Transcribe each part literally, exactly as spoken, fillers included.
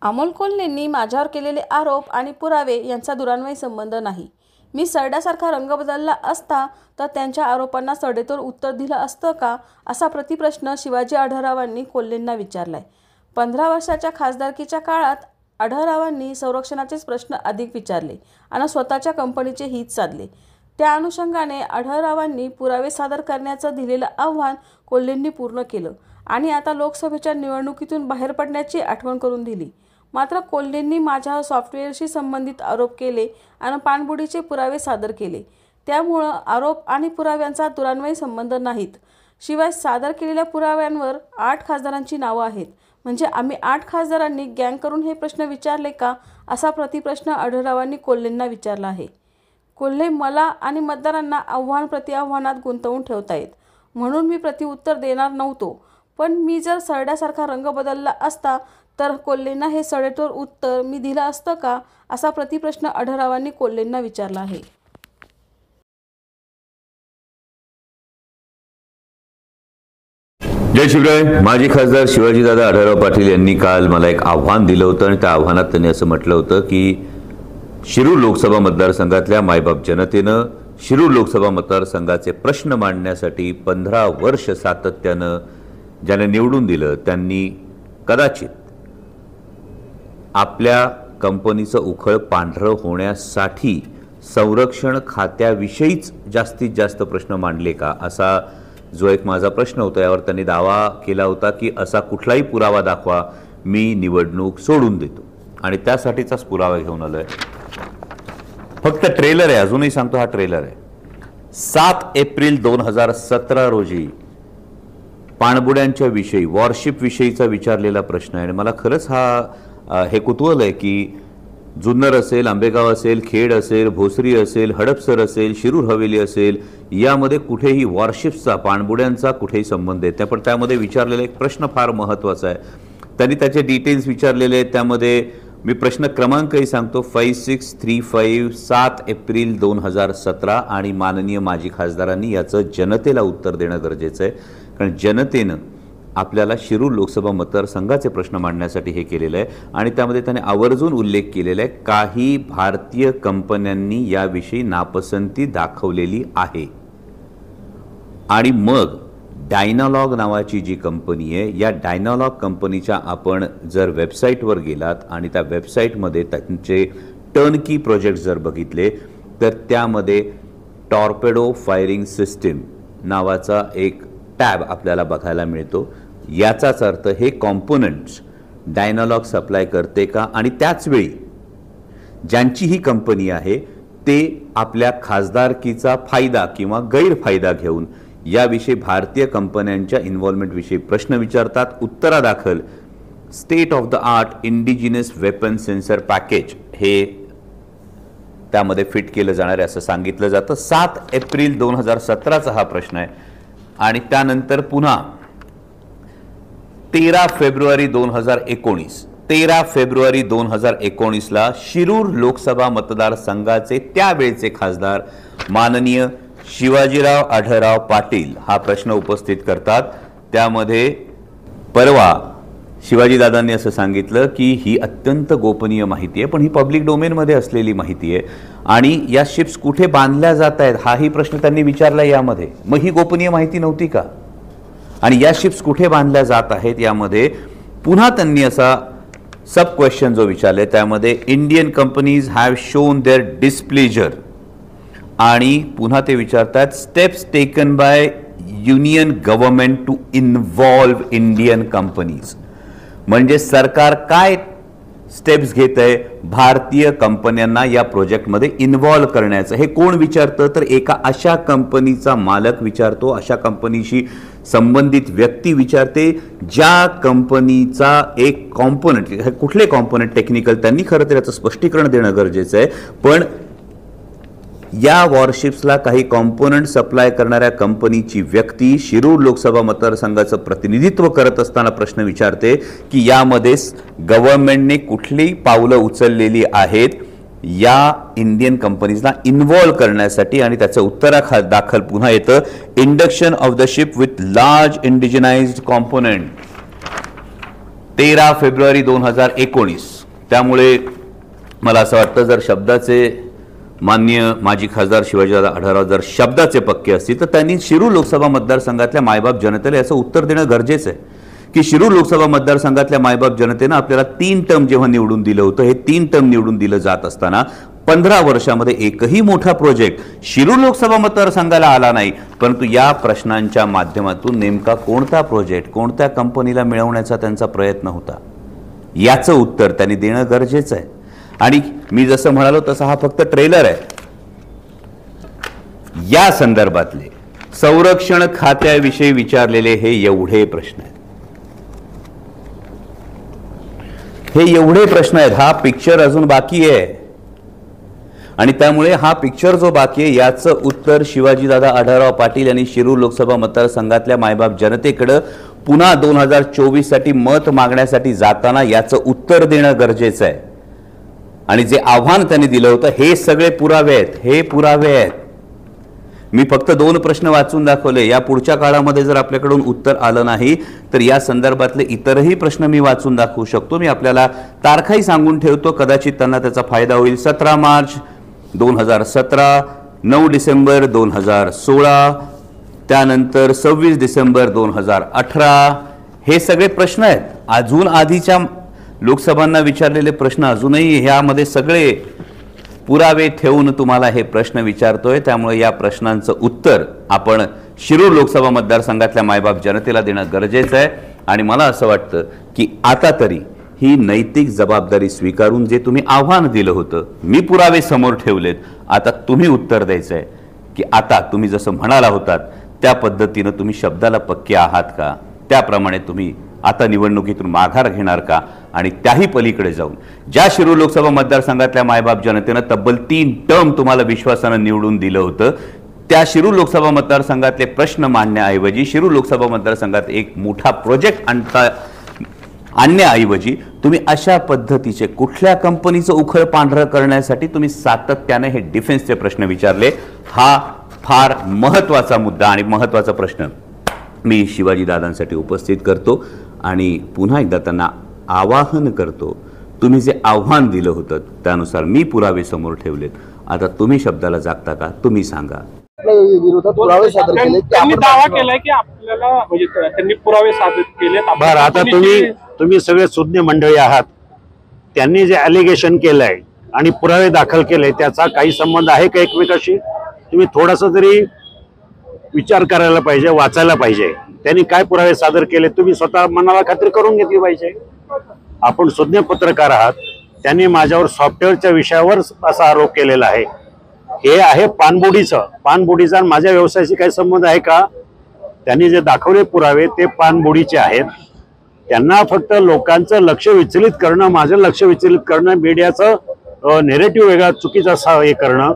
अमोल कोल्हेंनी माझ्यावर केलेले आरोप आणि पुरावे यांचा दुरान्वयी संबंध नाही. मी सरड्यासारखा रंग बदलला असता तर त्यांच्या आरोपांना सडेतोड उत्तर दिलं असतं का, असा प्रतिप्रश्न शिवाजी आढळरावांनी कोल्हेंना विचारलाय. पंधरा वर्षाच्या खासदारकीच्या काळात आढळरावांनी संरक्षणाचेच प्रश्न अधिक विचारले आणि स्वतःच्या कंपनीचे हित साधले. त्या अनुषंगाने आढळरावांनी पुरावे सादर करण्याचं दिलेलं आव्हान कोल्हेंनी पूर्ण केलं आणि आता लोकसभेच्या निवडणुकीतून बाहेर पडण्याची आठवण करून दिली. मात्र कोल्हेंनी माझ्यावर सॉफ्टवेअरशी संबंधित आरोप केले आणि पाणबुडीचे पुरावे सादर केले. त्यामुळं आरोप आणि पुराव्यांचा दुरान्वयी संबंध नाहीत. शिवाय सादर केलेल्या पुराव्यांवर आठ खासदारांची नावं आहेत. म्हणजे आम्ही आठ खासदारांनी गँग करून हे प्रश्न विचारले का, असा प्रतिप्रश्न आढळरावांनी कोल्हेंना विचारला आहे. कोल्हे मला आणि मतदारांना आव्हान प्रतिआव्हानात गुंतवून ठेवतायत म्हणून मी प्रतिउत्तर देणार नव्हतो. पण मी जर सरड्यासारखा रंग बदलला असता तर कोल्हेंना हे सडेतोड उत्तर मी दिलं असतं का, असा प्रतिप्रश्न आढळरावांनी कोल्हेंना विचारला आहे. जय शिवराय. माजी खासदार शिवाजीदादा आढळराव पाटील यांनी काल मला एक आव्हान दिलं होतं आणि त्या आव्हानात त्यांनी असं म्हटलं होतं की शिरूर लोकसभा मतदारसंघातल्या मायबाप जनतेनं शिरूर लोकसभा मतदारसंघाचे प्रश्न मांडण्यासाठी पंधरा वर्ष सातत्यानं ज्याने निवडून दिलं त्यांनी कदाचित आपल्या कंपनीचं उखळ पांढरं होण्यासाठी संरक्षण खात्याविषयीच जास्तीत जास्त प्रश्न मांडले का, असा जो एक माझा प्रश्न होता. यावर त्यांनी दावा केला होता की असा कुठलाही पुरावा दाखवा, मी निवडणूक सोडून देतो. आणि त्यासाठीचाच पुरावा घेऊन आलोय. फक्त ट्रेलर आहे, अजूनही सांगतो हा ट्रेलर आहे. सात एप्रिल दोन हजार सतरा रोजी पाणबुड्यांच्या विषयी वॉरशिप विषयीचा विचारलेला प्रश्न आहे. आणि मला खरंच हा हे कुतूहल आहे की जुन्नर असेल, आंबेगाव असेल, खेड असेल, भोसरी असेल, हडपसर असेल, शिरूर हवेली असेल, यामध्ये कुठेही वॉरशिप्सचा पाणबुड्यांचा कुठेही संबंध येत नाही. पण त्यामध्ये विचारलेला एक प्रश्न फार महत्त्वाचा आहे. त्यांनी त्याचे डिटेल्स विचारलेले आहेत. त्यामध्ये मी प्रश्न क्रमांकही सांगतो, फाईव्ह सिक्स थ्री फाईव्ह सात एप्रिल दोन हजार सतरा आणि माननीय माजी खासदारांनी याचं जनतेला उत्तर देणं गरजेचं आहे. कारण जनतेनं आपल्याला शिरूर लोकसभा मतदारसंघाचे प्रश्न मांडण्यासाठी हे केलेलं आहे. आणि त्यामध्ये त्याने आवर्जून उल्लेख केलेला आहे काही भारतीय कंपन्यांनी याविषयी नापसंती दाखवलेली आहे. आणि मग डायनालॉग नावाची जी कंपनी आहे, या डायनालॉग कंपनीच्या आपण जर वेबसाईटवर गेलात आणि त्या वेबसाईटमध्ये त्यांचे टर्नकी प्रोजेक्ट जर बघितले तर त्यामध्ये टॉर्पेडो फायरिंग सिस्टीम नावाचा एक टॅब आपल्याला बघायला मिळतो. याचाच अर्थ हे कॉम्पोनंट्स डायनालॉग सप्लाय करते का, आणि त्याचवेळी ज्यांची ही कंपनी आहे ते आपल्या खासदारकीचा फायदा किंवा गैरफायदा घेऊन याविषयी भारतीय कंपन्यांच्या इन्व्हॉल्वमेंटविषयी प्रश्न विचारतात. उत्तरादाखल state of the art indigenous weapon sensor package हे त्यामध्ये फिट केलं जाणार आहे असं सांगितलं जातं. सात एप्रिल दोन हजार सतराचा हा प्रश्न आहे. आणि त्यानंतर पुन्हा तेरा फेब्रुवारी दोन हजार एकोणीस तेरा फेब्रुवारी दोन हजार एकोणीसला शिरूर लोकसभा मतदारसंघाचे त्यावेळचे खासदार माननीय शिवाजीराव आढळराव पाटील हा प्रश्न उपस्थित करतात. त्यामध्ये परवा शिवाजीदादांनी असं सांगितलं की ही अत्यंत गोपनीय माहिती आहे, पण ही पब्लिक डोमेनमध्ये असलेली माहिती आहे आणि या शिप्स कुठे बांधल्या जात आहेत हाही प्रश्न त्यांनी विचारला यामध्ये. मग ही गोपनीय माहिती नव्हती का, आणि या शिप्स कुठे बांधल्या जात आहेत यामध्ये पुन्हा त्यांनी असा सब क्वेश्चन जो विचारले त्यामध्ये Indian companies have shown their displeasure, आणि पुन्हा ते विचारतात steps taken by union government to involve Indian companies. म्हणजे सरकार काय स्टेप्स घेत आहे भारतीय कंपन्यांना या प्रोजेक्टमध्ये इन्व्हॉल्व करण्याचं. हे कोण विचारतं तर एका अशा कंपनीचा मालक विचारतो, अशा कंपनीशी संबंधित व्यक्ती विचारते ज्या कंपनीचा एक कॉम्पोनंट, कुठले कॉम्पोनंट टेक्निकल त्यांनी खरं तर याचं स्पष्टीकरण देणं गरजेचं आहे. पण या वॉरशिप्सला काही कॉम्पोनंट सप्लाय करणाऱ्या कंपनीची व्यक्ती शिरूर लोकसभा मतदारसंघाचं प्रतिनिधित्व करत असताना प्रश्न विचारते की यामध्ये गव्हर्नमेंटने कुठली पावलं उचललेली आहेत या इंडियन कंपनीजला इन्व्हॉल्व करण्यासाठी. आणि त्याचं उत्तरा दाखल पुन्हा येतं induction of the ship with large indigenised component. तेरा फेब्रुवारी दोन हजार एकोणीस. त्यामुळे मला असं वाटतं जर शब्दाचे माननीय माजी खासदार शिवाजीदादा आढळराव जर शब्दाचे पक्के असतील तर त्यांनी शिरूर लोकसभा मतदारसंघातल्या मायबाप जनतेला याचं उत्तर देणं गरजेचं आहे की शिरूर लोकसभा मतदारसंघातल्या मायबाप जनतेनं आपल्याला तीन टर्म जेव्हा निवडून दिलं होतं, हे तीन टर्म निवडून दिलं जात असताना पंधरा वर्षामध्ये एकही मोठा प्रोजेक्ट शिरूर लोकसभा मतदारसंघाला आला नाही. परंतु या प्रश्नांच्या माध्यमातून नेमका कोणता प्रोजेक्ट कोणत्या कंपनीला मिळवण्याचा त्यांचा प्रयत्न होता याचं उत्तर त्यांनी देणं गरजेचं आहे. आणि मी जसं म्हणालो तसं हा फक्त ट्रेलर आहे. या संदर्भातले संरक्षण खात्याविषयी विचारलेले हे एवढे प्रश्न आहेत, हे एवढे प्रश्न आहेत. हा पिक्चर अजून बाकी आहे आणि त्यामुळे हा पिक्चर जो बाकी आहे याचं उत्तर शिवाजीदादा आढळराव पाटील यांनी शिरूर लोकसभा मतदारसंघातल्या मायबाप जनतेकडे पुन्हा दोन हजार चोवीस साठी मत मागण्यासाठी जाताना याचं उत्तर देणं गरजेचं आहे. आणि जे आव्हान त्यांनी दिलं होतं हे सगळे पुरावे आहेत, हे पुरावे आहेत. मी फक्त दोन प्रश्न वाचून दाखवले. या पुढच्या काळामध्ये जर आपल्याकडून उत्तर आलं नाही तर या संदर्भातले इतरही प्रश्न मी वाचून दाखवू शकतो. मी आपल्याला तारखाही सांगून ठेवतो, कदाचित त्यांना त्याचा फायदा होईल. सतरा मार्च दोन हजार सतरा, नऊ डिसेंबर दोन हजार सोळा, त्यानंतर सव्वीस डिसेंबर दोन हजार अठरा. हे सगळे प्रश्न आहेत. अजून आधीच्या लोकसभांना विचारलेले प्रश्न अजूनही ह्यामध्ये सगळे पुरावे ठेवून तुम्हाला हे प्रश्न विचारतोय. त्यामुळे या प्रश्नांचं उत्तर आपण शिरूर लोकसभा मतदारसंघातल्या मायबाप जनतेला देणं गरजेचं आहे. आणि मला असं वाटतं की आता तरी ही नैतिक जबाबदारी स्वीकारून जे तुम्ही आव्हान दिलं होतं, मी पुरावे समोर ठेवलेत, आता तुम्ही उत्तर द्यायचं आहे की आता तुम्ही जसं म्हणाला होतात त्या पद्धतीनं तुम्ही शब्दाला पक्के आहात का, त्याप्रमाणे तुम्ही आता निवडणुकीतून माघार घेणार का. आणि त्याही पलीकडे जाऊन ज्या शिरूर लोकसभा मतदारसंघातल्या मायबाप जनतेनं तब्बल तीन टर्म तुम्हाला विश्वासानं निवडून दिलं होतं, त्या शिरूर लोकसभा मतदारसंघातले प्रश्न मांडण्याऐवजी, शिरूर लोकसभा मतदारसंघात एक मोठा प्रोजेक्ट आणता आणण्याऐवजी तुम्ही अशा पद्धतीचे कुठल्या कंपनीचं उखळ पांढरं करण्यासाठी तुम्ही सातत्याने हे डिफेन्सचे प्रश्न विचारले. हा फार महत्त्वाचा मुद्दा आणि महत्त्वाचा प्रश्न मी शिवाजीदादांसाठी उपस्थित करतो आणि पुन्हा एकदा त्यांना आवाहन करतो, तुम्ही जे आव्हान दिलं होतं त्यानुसार मी पुरावे समोर ठेवलेत, आता तुम्ही शब्दाला जागता का, तुम्ही सांगा. विरोधात पुरावे सादर केले, त्यांनी दावा केलाय की आपल्याला म्हणजे त्यांनी पुरावे सादर केलेत. बरं, आता तुम्ही तुम्ही सगळे सुज्ञ मंडळी आहात. त्यांनी जे ॲलिगेशन केलंय आणि पुरावे दाखल केले त्याचा काही संबंध आहे का एकमेकाशी? तुम्ही थोडासा तरी विचार करायला पाहिजे, वाचायला पाहिजे. त्यांनी काय पुरावे सादर केले तुम्ही स्वतः मनाला खात्री करून घेतली पाहिजे. आपण सुज्ञ पत्रकार आहात. त्यांनी माझ्यावर सॉफ्टवेअरच्या विषयावर असा आरोप केलेला आहे. हे आहे पानबुडीचं. पानबुडीचा आणि माझ्या व्यवसायाशी काही संबंध आहे का? त्यांनी जे दाखवले पुरावे ते पानबुडीचे आहेत. त्यांना फक्त लोकांचं लक्ष विचलित करणं, माझं लक्ष विचलित करणं, मीडियाचं नेरेटिव्ह वेगळा चुकीचा हे करणं,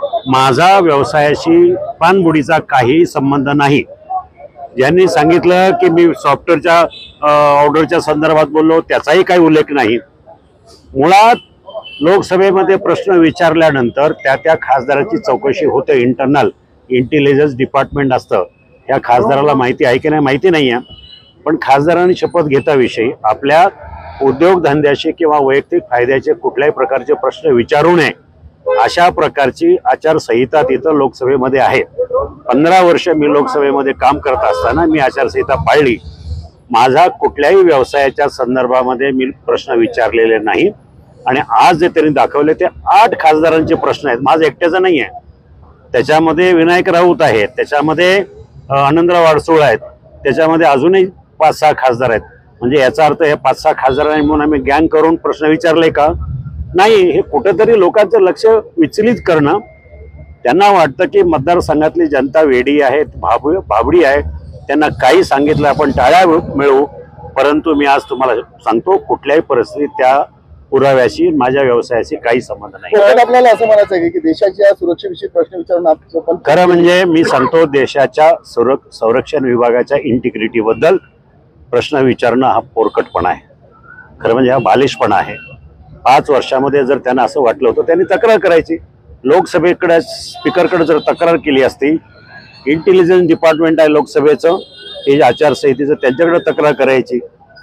माझा व्यवसायाशी पानबुडीचा काही संबंध नाही. ज्यांनी सांगितलं की मी सॉफ्टवेअरच्या ऑर्डरच्या संदर्भात बोललो त्याचाही काही उल्लेख नाही. मुळात लोकसभेमध्ये प्रश्न विचारल्यानंतर त्या त्या खासदाराची चौकशी होते. इंटरनल इंटेलिजन्स डिपार्टमेंट असतं. या खासदाराला माहिती आहे की नाही माहिती नाही आहे, पण खासदारांनी शपथ घेताविषयी आपल्या उद्योगधंद्याशी किंवा वैयक्तिक फायद्याचे कुठल्याही प्रकारचे प्रश्न विचारू नये अशा प्रकारची आचारसंहिता तिथं लोकसभेमध्ये आहे. पंधरा वर्ष मी लोकसभेमध्ये काम करत असताना मी आचारसंहिता पाळली. माझा कुठल्याही व्यवसायाच्या संदर्भामध्ये मी प्रश्न विचारलेले नाही. आणि आज जे त्यांनी दाखवले ते आठ खासदारांचे प्रश्न आहेत, माझं एकट्याचं नाही आहे. त्याच्यामध्ये विनायक राऊत आहेत, त्याच्यामध्ये आनंदराव अडसूळ आहेत, त्याच्यामध्ये अजूनही पाच सहा खासदार आहेत. म्हणजे याचा अर्थ हे पाच सहा खासदारांनी म्हणून आम्ही गँग करून प्रश्न विचारले का? नाही. हे कुठेतरी लोकांचं लक्ष विचलित करणं. त्यांना वाटतं की मतदारसंघातली जनता वेडी आहे, भाब भाबडी आहे, त्यांना काही सांगितलं आपण टाळ्या मिळवू. परंतु मी आज तुम्हाला सांगतो कुठल्याही परिस्थितीत त्या पुराव्याशी माझ्या व्यवसायाशी काही संबंध नाही. आपल्याला असं म्हणायचं आहे की देशाच्या सुरक्षेविषयी प्रश्न विचारून आपण खरं म्हणजे मी सांगतो देशाच्या संरक्षण विभागाच्या इंटिग्रिटी बद्दल प्रश्न विचारणं हा पोरकटपणा आहे. खरं म्हणजे हा बालिशपणा आहे. पाच वर्षामध्ये जर त्यांना असं वाटलं होतं त्यांनी तक्रार करायची. लोकसभेकडे स्पीकरकडे जर तक्रार केली असती, इंटेलिजन्स डिपार्टमेंट आहे लोकसभेचं, हे आचारसंहितेचं, त्यांच्याकडे तक्रार करायची.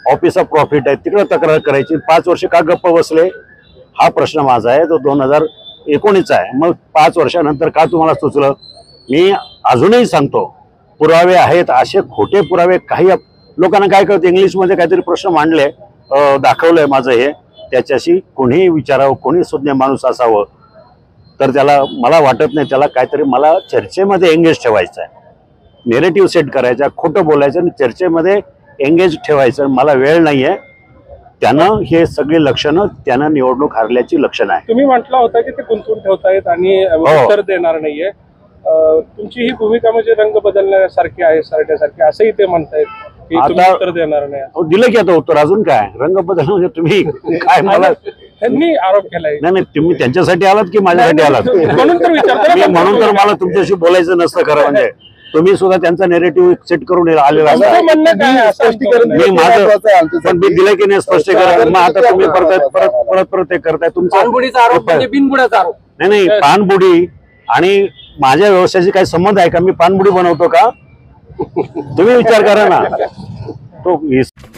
ऑफिस ऑफ प्रॉफिट आहे तिकडे तक्रार करायची. पाच वर्ष का गप्प बसले हा प्रश्न माझा आहे, तो दोन हजार एकोणीसचा आहे. मग पाच वर्षानंतर का तुम्हाला सुचलं? मी अजूनही सांगतो, पुरावे आहेत, असे खोटे पुरावे काही लोकांना काय कळतं, इंग्लिशमध्ये काहीतरी प्रश्न मांडले, दाखवलंय माझं हे, त्याच्याशी कोणीही विचारावं, कोणी सुज्ञ माणूस असावं, तर त्याला मला वाटत नाही त्याला काहीतरी मला चर्चेमध्ये एंगेज ठेवायचं आहे, नेरेटिव्ह सेट करायचा, खोटं बोलायचं आणि चर्चेमध्ये एंगेज ठेवायचं. मला वेळ नाही आहे. त्यानं हे सगळी लक्षणं त्यानं निवडणूक हारल्याची लक्षणं आहे. तुम्ही म्हटलं होतं की ते गुंतवून ठेवतायत आणि उत्तर देणार नाहीये. तुमची ही भूमिका म्हणजे रंग बदलण्यासारखी आहे, सरण्यासारखी, असंही ते म्हणतायत की तुम्ही उत्तर देणार नाही. दिलं की आता उत्तर, अजून काय रंग बदल म्हणजे तुम्ही काय मला त्यांनी आरोप केलाय. नाही नाही, तुम्ही त्यांच्यासाठी आलात की माझ्यासाठी आलात? म्हणून तर विचारतो मी म्हणून तर मला तुमच्याशी बोलायचं नसतं खरं म्हणजे. तुम्ही सुद्धा त्यांचा नेरेटिव्ह सेट करून आलेला असता. मी माझं पण मी दिलं की नाही स्पष्टीकरण. मग आता तुम्ही परत परत परत परत ते करताय तुमचा बिनबुडाचा आरोप. नाही नाही, पानबुडी आणि माझ्या व्यवसायाशी काही संबंध आहे का? मी पानबुडी बनवतो का? तुम्ही विचार करा ना तो.